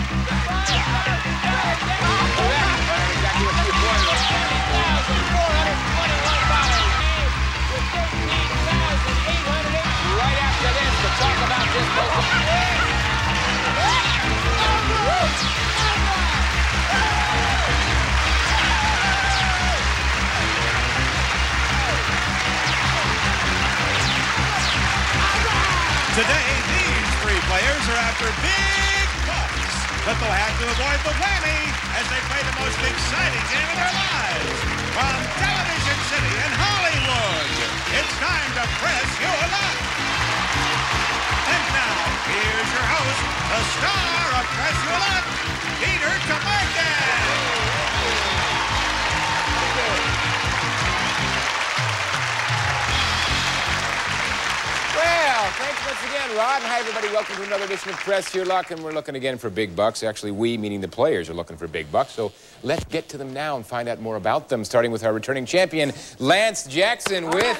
Right after this, to talk about this Today, these three players are after big bucks, but they'll have to avoid the whammy as they play the most exciting game of their lives. From Television City in Hollywood, it's time to press your luck. And now, here's your host, the star of Press Your Luck, Peter Tamarkin. Well, thanks once again, Rod. Hi, everybody. Welcome to another edition of Press Your Luck, and we're looking again for big bucks. Actually, we, meaning the players, are looking for big bucks. So let's get to them now and find out more about them, starting with our returning champion, Lance Jackson, with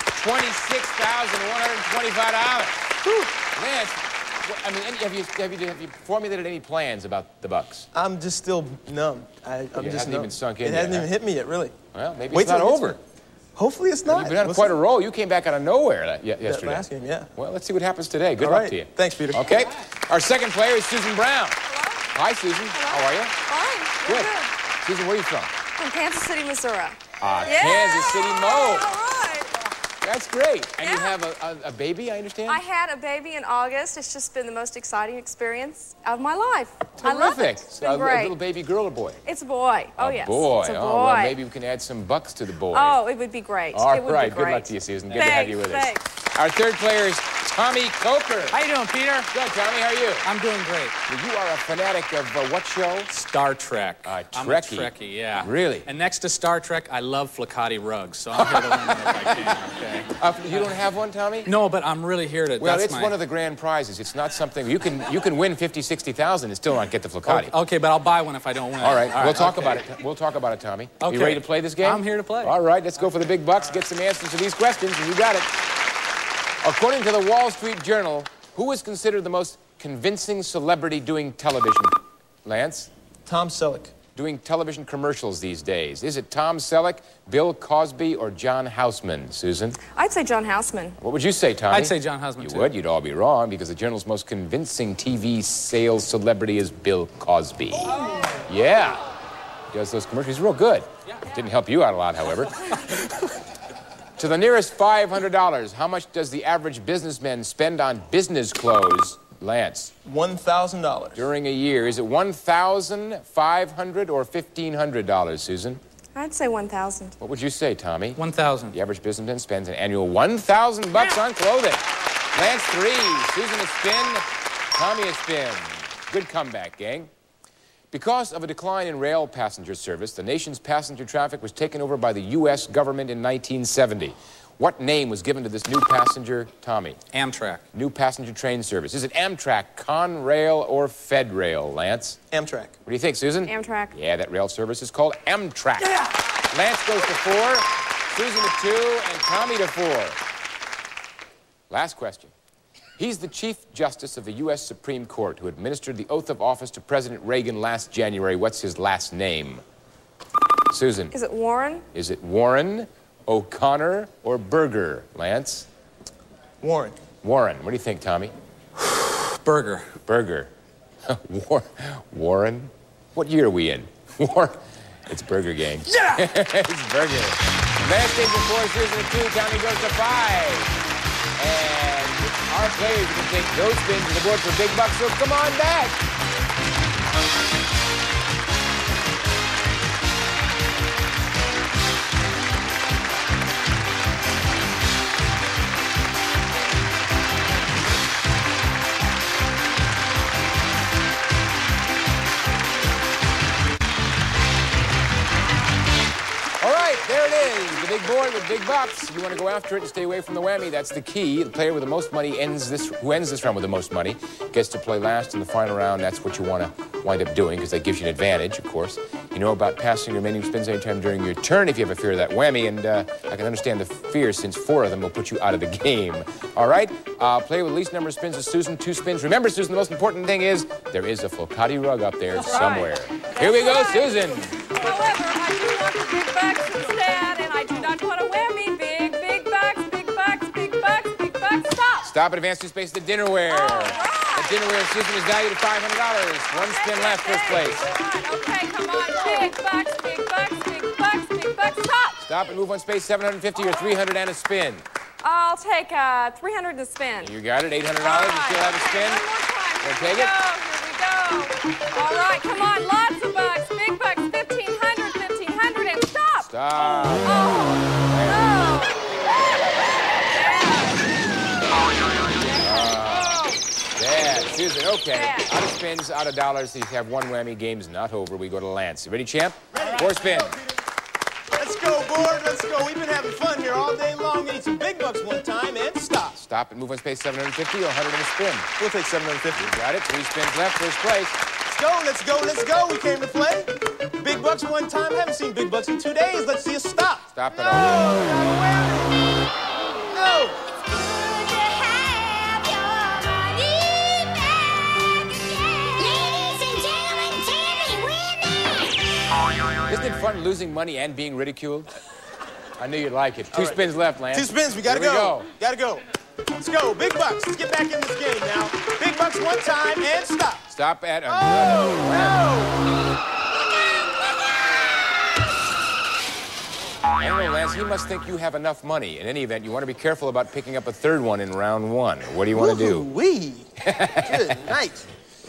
$26,125. Lance, I mean, have you formulated any plans about the bucks? I'm just still numb. I'm just hasn't even sunk in It yet, hasn't even hit me yet, really. Well, maybe it's not over. Hopefully it's not. You've been on quite a roll. You came back out of nowhere yesterday. Last game, yeah. Well, let's see what happens today. Good All luck right. to you. Thanks, Peter. Okay. Our second player is Susan Brown. Hello. Hi, Susan. Hello. How are you? Fine. Good. Good. Susan, where are you from? From Kansas City, Missouri. Yeah. Kansas City Mo. All right. That's great. And you Yeah. have a baby, I understand? I had a baby in August. It's just been the most exciting experience of my life. Terrific. I love it. It's been A great. little baby girl or boy? It's a boy. Oh, yes. Boy. It's a boy. Oh, well, maybe we can add some bucks to the boy. Oh, it would be great. All it would right. be great. Good luck to you, Susan. Good to Thanks, have you with us. thanks. Our third player is Tommy Coker. How you doing, Peter? Good, Tommy. How are you? I'm doing great. Well, you are a fanatic of what show? Star Trek. Trekkie. I'm a Trekkie, yeah. Really? And next to Star Trek, I love Flickati rugs, so I'm here to learn them if I can, okay? You don't have one, Tommy? No, but I'm really here to... Well, it's one of the grand prizes. It's not something... You can win 50, 60,000 and still not get the Flickati. Okay, but I'll buy one if I don't win. All right. We'll talk about it. We'll talk about it, Tommy. Okay. You ready to play this game? I'm here to play. All right. Let's go for the big bucks. Get some answers to these questions, and you got it. According to the Wall Street Journal, who is considered the most convincing celebrity doing television? Lance? Tom Selleck. Doing television commercials these days. Is it Tom Selleck, Bill Cosby, or John Houseman? Susan? I'd say John Houseman. What would you say, Tommy? I'd say John Houseman, too. You would? You'd all be wrong, because the Journal's most convincing TV sales celebrity is Bill Cosby. Oh. Yeah. He does those commercials. He's real good. Yeah. Didn't help you out a lot, however. To the nearest $500, how much does the average businessman spend on business clothes? Lance? $1,000. During a year. Is it $1,500 or $1,500, Susan? I'd say 1,000. What would you say, Tommy? 1,000. The average businessman spends an annual $1,000 on clothing. Lance 3, Susan a spin, Tommy a spin. Good comeback, gang. Because of a decline in rail passenger service, the nation's passenger traffic was taken over by the U.S. government in 1970. What name was given to this new passenger, Tommy? Amtrak. New passenger train service. Is it Amtrak, Conrail, or Fedrail, Lance? Amtrak. What do you think, Susan? Amtrak. Yeah, that rail service is called Amtrak. Yeah. Lance goes to 4, Susan to 2, and Tommy to 4. Last question. He's the Chief Justice of the U.S. Supreme Court who administered the oath of office to President Reagan last January. What's his last name? Susan. Is it Warren? Is it Warren, O'Connor, or Berger, Lance? Warren. Warren. What do you think, Tommy? Burger. Berger. Warren? What year are we in? It's Burger Gang. Yeah! It's Burger. Lance stays at 4, Susan at 2, Tommy goes to 5. And our players can take those spins to the board for big bucks, so come on back. There it is, the big board with big bucks. You want to go after it and stay away from the whammy. That's the key. The player with the most money who ends this round with the most money gets to play last in the final round. That's what you want to wind up doing because that gives you an advantage, of course. You know about passing your remaining spins anytime during your turn if you have a fear of that whammy, and I can understand the fear since 4 of them will put you out of the game. All right? Play with the least number of spins as Susan, 2 spins. Remember, Susan, the most important thing is there is a Flocati rug up there somewhere. Right. Here we go, Susan. However, I do want the big bucks instead, and I do not want a whammy. Big bucks, big bucks, big bucks, big bucks. Stop. Stop at advance 2 space the dinnerware. All right. The dinnerware, Susan, is valued at $500. 1 spin left, first place. Okay, come on. Big bucks, big bucks, big bucks, big bucks. Stop. Stop and move 1 space, 750 or 300 and a spin. I'll take 300 and a spin. You got it, $800. You Right. still have a spin. One more time. Wanna Here take we it? go. Here we go. All right, come on. Lots of bucks. Big bucks. 1,500, and stop. Stop. Oh, no. Yeah, Susan, okay. Yeah. Out of spins, out of dollars. You have 1 whammy. Game's not over. We go to Lance. You ready, champ? 4 spin. Let's go, board. Let's go. We've been having fun here all day long. We need some big bucks one time and stop. Stop and move 1 space, 750 or 100 and a spin. We'll take 750. You got it. 3 spins left, first place. Let's go, let's go, let's go. We came to play. Big bucks one time. Haven't seen big bucks in 2 days. Let's see a stop. Stop it No, all. not a whammy. No. Isn't it fun losing money and being ridiculed? I knew you'd like it. 2 right. spins left, Lance. 2 spins. We gotta Here we go. Gotta go. Let's go. Big bucks. Let's get back in this game now. Big bucks one time and stop. Stop at Oh, no. I don't know, Lance, he must think you have enough money. In any event, you want to be careful about picking up a 3rd one in round 1. What do you want to do? Wee. Good night.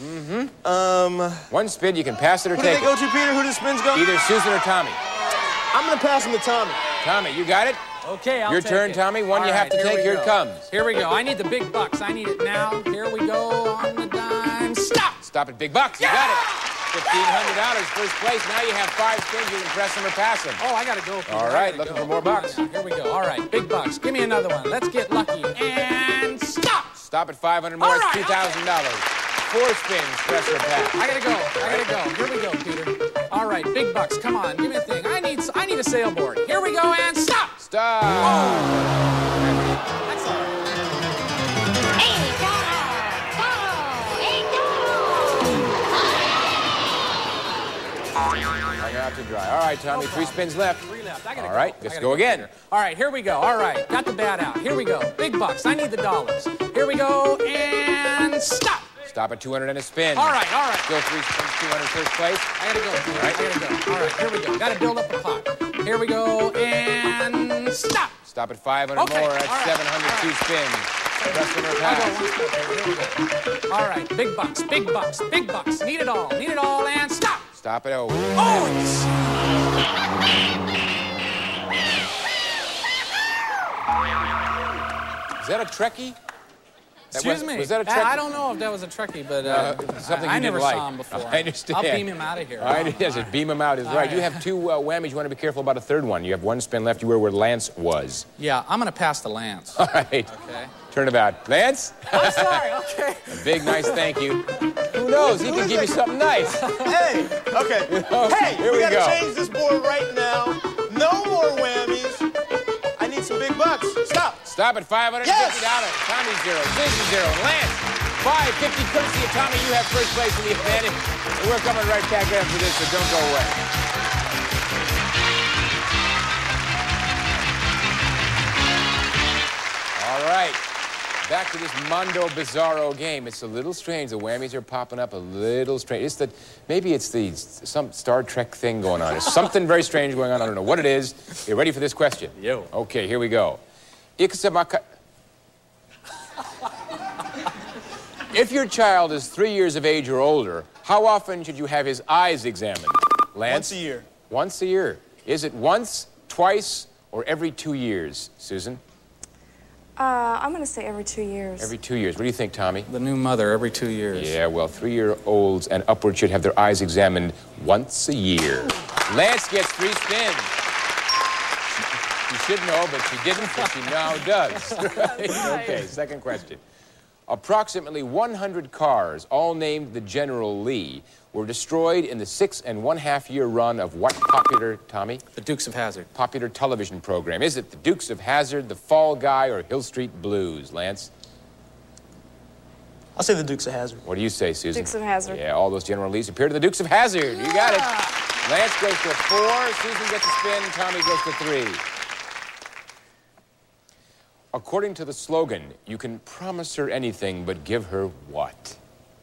1 spin, you can pass it or Who do take they go it. to, Peter? Who do the spins go? Either Susan or Tommy. I'm gonna pass them to Tommy. Tommy, you got it? Okay, I'll Your take turn, it. Tommy. One All you have right, to take. we Here go. it comes. Here we go. I need the big bucks. I need it now. Here we go on the dime. Stop! Stop it, big bucks. You got it. $1,500, first place. Now you have 5 spins. You can press them or pass them. Oh, I gotta go. Peter. All I right, gotta looking go. for more bucks. Come on now. Here we go. All right, big bucks. Give me another one. Let's get lucky. And stop! Stop at 500 more. All It's right, $2,000. 4 spins, press or pass. I gotta go. I gotta go. Here we go, Peter. All right, big bucks. Come on, give me a thing. I need a sailboard. Here we go and stop. Stop. That's all right. I got to dry. All right, Tommy, 3 spins left. 3 left. I gotta All go. right, I let's gotta go again. Peter. All right, here we go. All right, got the bat out. Here we go. Big bucks. I need the dollars. Here we go and stop. Stop at 200 and a spin. All right, all right. Still 3 spins, 200 first place. I gotta go, Peter. I gotta go. All right, here we go. Gotta build up the pot. Here we go and stop. Stop at 500 Okay, more. That's all right, 700, all 2 right. spins. Press them or I'll go pass. one step here. Here we go. All right, big bucks, big bucks, big bucks. Need it all, and stop. Stop at 0. Oh, it's... Is that a Trekkie? Excuse me. Was that a Trekkie? I don't know if that was a Trekkie, but something I you never didn't like. saw him before. I understand. I'll beam him out of here. Yes, beam him out is right. You have 2 whammies. You want to be careful about a 3rd one. You have 1 spin left. You were where Lance was. Yeah, I'm gonna pass the Lance. All right. Okay. Turn about. Lance? I'm sorry. Okay. A big, nice thank you. Who knows? He could give you something nice. Hey, okay. Hey, here we we gotta go. change this board right now. No more whammies. I need some big bucks. Stop. Stop at $550. Yes! Tommy 0, Susan 0, Lance 550. Courtesy of Tommy, you have first place in the advantage. And we're coming right back after this, so don't go away. All right. Back to this Mondo Bizarro game. It's a little strange. The whammies are popping up a little strange. It's the, maybe it's some Star Trek thing going on. There's something very strange going on. I don't know what it is. You ready for this question? Yo. Okay, here we go. If your child is 3 years of age or older, how often should you have his eyes examined? Lance? Once a year. Once a year. Is it once, twice, or every 2 years? Susan? I'm going to say every 2 years. Every 2 years. What do you think, Tommy? The new mother every 2 years. Yeah, well, 3-year-olds and upward should have their eyes examined once a year. Lance gets 3 spins. She should know, but she didn't, but she now does. Right? Okay, second question. Approximately 100 cars, all named the General Lee, were destroyed in the 6.5-year run of what popular, Tommy? The Dukes of Hazzard. Popular television program. Is it the Dukes of Hazzard, the Fall Guy, or Hill Street Blues, Lance? I'll say the Dukes of Hazzard. What do you say, Susan? Dukes of Hazzard. Yeah, all those General Lees appeared in the Dukes of Hazzard. You got it. Lance goes to 4, Susan gets a spin, Tommy goes to 3. According to the slogan, you can promise her anything but give her what?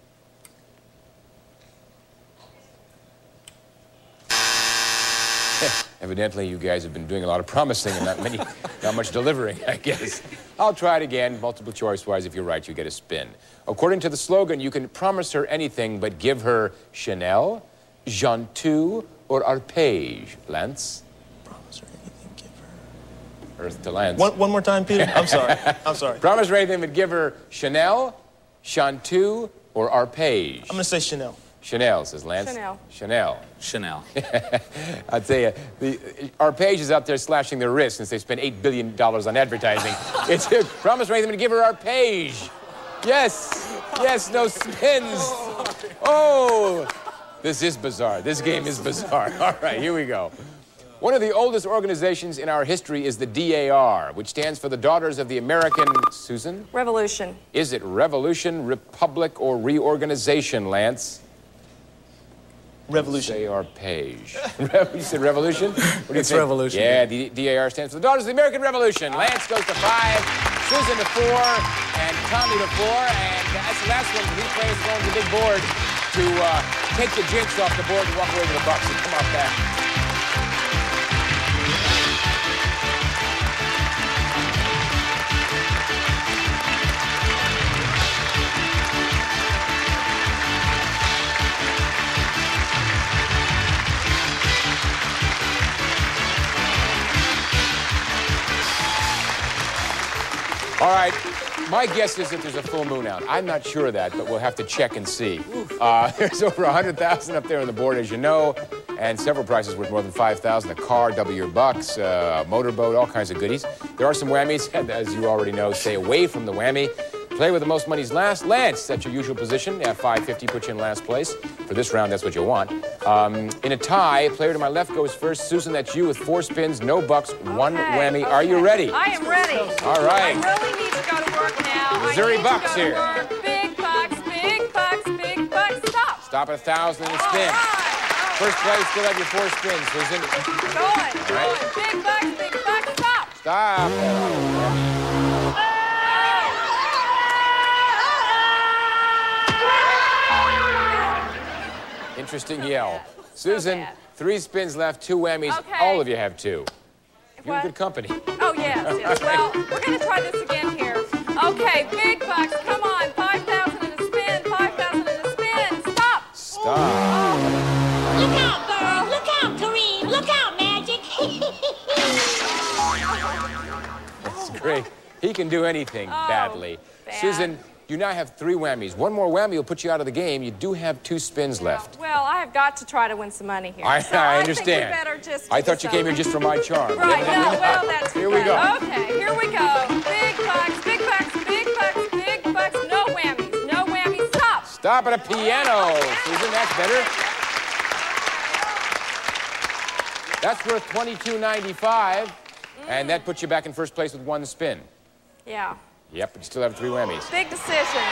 Evidently, you guys have been doing a lot of promising and not much delivering, I guess. I'll try it again. Multiple choice-wise, if you're right, you get a spin. According to the slogan, you can promise her anything but give her Chanel, Gentoo, or Arpege. Lance? Promise her anything, give her... Earth to Lance. One more time, Peter. I'm sorry. I'm sorry. Promise her anything but give her Chanel, Gentoo, or Arpege. I'm going to say Chanel. Chanel, says Lance. Chanel. Chanel. Chanel. I'll tell you, our page is out there slashing their wrists since they spent $8 billion on advertising. It's promise me to give her our page. Yes, yes, no spins. Oh, this is bizarre. This game is bizarre. All right, here we go. One of the oldest organizations in our history is the DAR, which stands for the Daughters of the American... Susan? Revolution. Is it Revolution, Republic, or Reorganization, Lance? Revolution. Say our page. You said revolution? What do you It's think? revolution. Yeah, the DAR stands for the Daughters of the American Revolution. Lance goes to 5, Susan to 4, and Tommy to 4. And that's the last one. Three players going to the big board to take the jinx off the board and walk away with the bucks and come off back. All right, my guess is that there's a full moon out. I'm not sure of that, but we'll have to check and see. There's over 100,000 up there on the board, as you know, and several prizes worth more than 5,000. A car, double your bucks, a motorboat, all kinds of goodies. There are some whammies, and as you already know, stay away from the whammy. Play with the most money's last. Lance, that's your usual position. At 550, put you in last place. For this round, that's what you want. In a tie, player to my left goes first. Susan, that's you with 4 spins, no bucks, one whammy. Okay. Are you ready? I am ready. All right. I really need to go to work now. Missouri I need bucks to go here. To work. Big bucks, big bucks, big bucks. Stop. Stop at 1,000 and a spin. All right. First place, still have your 4 spins, Susan. Going. Big bucks, big bucks. Stop. Stop. Interesting yell. Susan, bad. 3 spins left, 2 whammies. Okay. All of you have 2. You're in What? good company. Oh, yes, yes. Well, we're going to try this again here. Okay, big bucks. Come on. 5,000 and a spin. 5,000 and a spin. Stop. Stop. Look out, girl. Look out, Kareem. Look out, Magic. That's great. He can do anything badly. bad. Susan, you now have 3 whammies. One more whammy will put you out of the game. You do have 2 spins left. Well, I have got to try to win some money here. I I understand. think we better just I do thought you this came here over. just for my charm. Right, no, well, that's Here we good. go. Okay, here we go. Big bucks, big bucks, big bucks, big bucks. No whammies, no whammies. Stop. Stop at a piano. Susan, that's better. That's worth $22.95, and that puts you back in first place with 1 spin. Yeah, Yep, but you still have 3 whammies. big decision.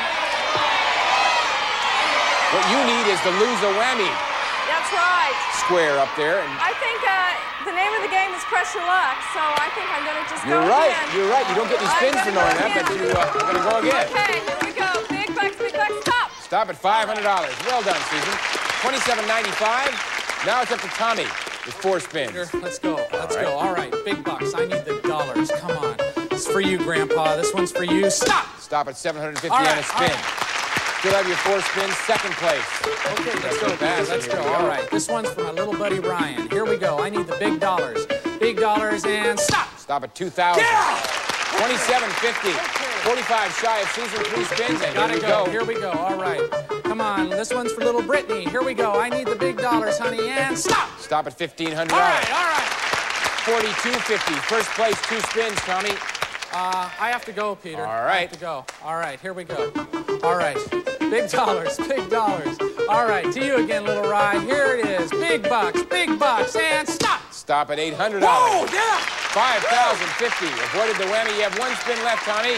What you need is to lose a whammy That's right. square up there. And I think the name of the game is Press Your Luck, so I think I'm going to just you're go right. again. You're right. You don't get any spins for knowing that, but you are going to go again. Okay, here we go. Big bucks, stop. Stop at $500. Well done, Susan. $27.95. Now it's up to Tommy with 4 spins. Peter, let's go. Let's go. All right, big bucks. I need the dollars. Come on. It's for you, Grandpa. This one's for you. Stop! Stop at $750 All right, on a spin. Still have your 4 spins, second place. Okay, let's go, fast. Peter. Let's Here go. we go. All right, this one's for my little buddy Ryan. Here we go. I need the big dollars. Big dollars and stop! Stop at $2,000. Yeah! $27.50. 45 shy of Susan, 3 spins, and Gotta here we go. go. Here we go. All right. Come on. This one's for little Brittany. Here we go. I need the big dollars, honey, and stop! Stop at $1,500. All right, all right. $42.50. First place, 2 spins, Tommy. I have to go, Peter. All right. I have to go. All right, here we go. All right. Big dollars, big dollars. All right, to you again, little ride. Here it is. Big bucks, and stop. Stop at $800. Whoa, yeah. 5,050. Avoided the whammy. You have one spin left, Tommy.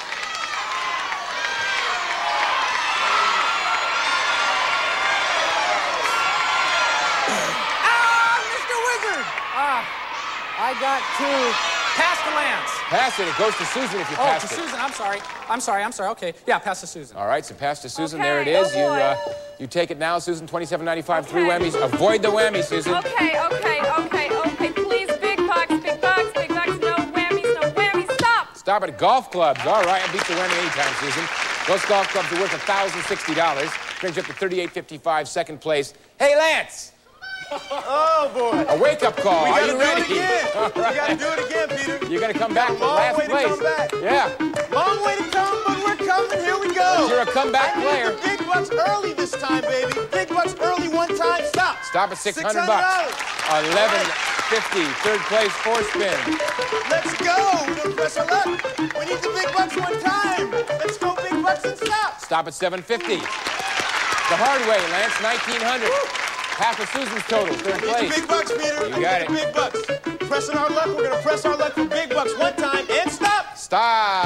Mr. Wizard. I got to pass the Lance. Pass it. It goes to Susan if you Oh, pass to it. Susan. I'm sorry. Okay. Yeah, pass to Susan. All right, so pass to Susan. Okay, There it is. oh boy. You take it now, Susan. $27.95. Okay. 3 whammies. Avoid the whammy, Susan. Okay. Please, big bucks, no whammies, stop. Stop at golf clubs. All right, I beat the whammy anytime, Susan. Those golf clubs are worth $1,060. Brings you up to $38.55, second place. Hey, Lance! Oh, boy. A wake-up call. We Are gotta you do ready? it again. We gotta do it again, Peter. You're going to come back for Long last way to place. come back. Yeah. Long way to come, but we're coming. Here we go. You're a comeback I player. need the big bucks early this time, baby. Big bucks early one time. Stop. Stop at $600. $600. $11.50. Third place, 4 spin. Let's go. Don't press our luck. We need the big bucks one time. Let's go, big bucks, and stop. Stop at $7.50. The hard way, Lance, $1,900. Half of Susan's total, third Need place. the big bucks, Peter. You got I it. need the big bucks. Pressing our luck. We're gonna press our luck for big bucks one time and stop. Stop.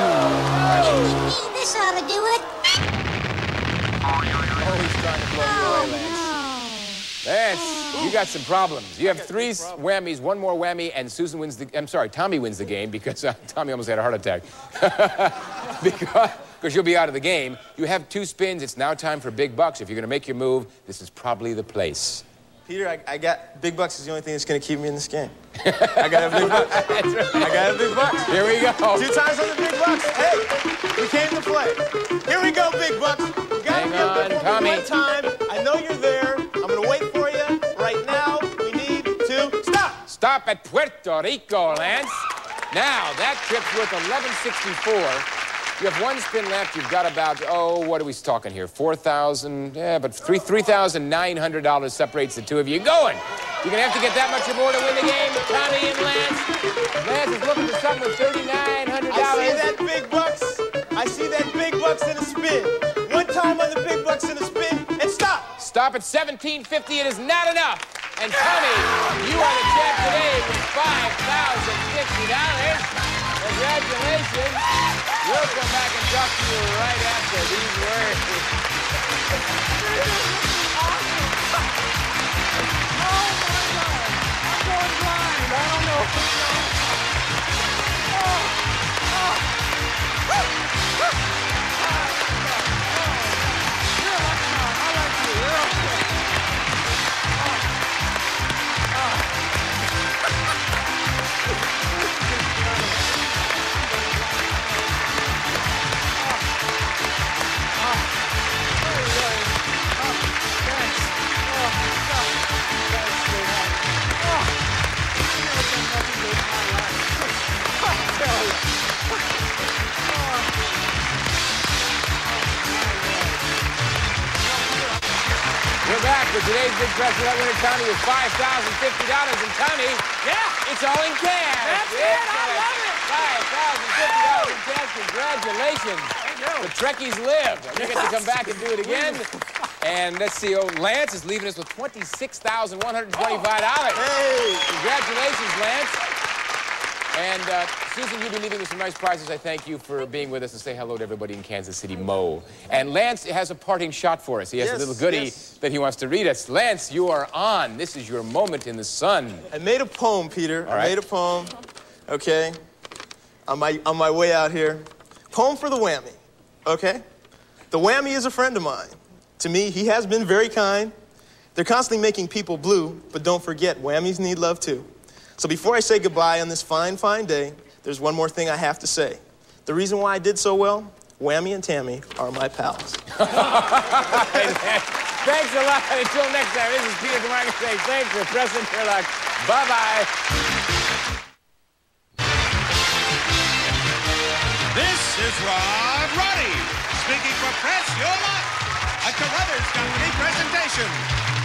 This ought to do it. Oh, he's trying to blow you away, Lance. Lance, you got some problems. You have 3 whammies, 1 more whammy, and Susan wins the... I'm sorry, Tommy wins the game because Tommy almost had a heart attack. Because you'll be out of the game. You have 2 spins. It's now time for big bucks. If you're going to make your move, this is probably the place. Peter, I got big bucks is the only thing that's gonna keep me in this game. I gotta have big bucks. That's right. I gotta have big bucks. Here we go. 2 times on the big bucks. Hey, we came to play. Here we go, big bucks. You gotta Hang be up on, there for Tommy. me one time. I know you're there. I'm gonna wait for you. Right now, we need to stop. Stop at Puerto Rico, Lance. Now, that trip's worth $11.64. You have 1 spin left. You've got about, what are we talking here? 4,000, yeah, but $3,900 separates the 2 of you. Going. You're going to have to get that much or more to win the game. Tommy and Lance. Lance is looking for something with $3,900. I see that big bucks. I see that big bucks in a spin. One time on the big bucks in a spin, and stop. Stop at $17.50. It is not enough. And Tommy, you are the champ today with $5,050. Congratulations. We'll come back and talk to you right after these words. We're back with today's big prize winner, Tommy, with $5,050. And Tommy, Yeah. it's all in cash. That's it. I love it. $5,050 in cash. Congratulations. Thank you. The Trekkies live. And you get to come back and do it again. And let's see, Lance is leaving us with $26,125. Hey. Congratulations, Lance. And Susan, you'll be leaving with some nice prizes. I thank you for being with us and say hello to everybody in Kansas City, Mo. And Lance has a parting shot for us. He has a little goodie that he wants to read us. Lance, you are on. This is your moment in the sun. I made a poem, Peter. All right. I made a poem. Okay. On my way out here. Poem for the whammy. Okay. The whammy is a friend of mine. To me, he has been very kind. They're constantly making people blue, but don't forget, whammies need love too. So before I say goodbye on this fine, fine day, there's one more thing I have to say. The reason why I did so well, Whammy and Tammy are my pals. Hey, thanks a lot. Until next time, this is Peter DeMarco saying thanks for pressing your luck. Bye-bye. This is Rod Roddy, speaking for Press Your Luck, a Carruthers Company presentation.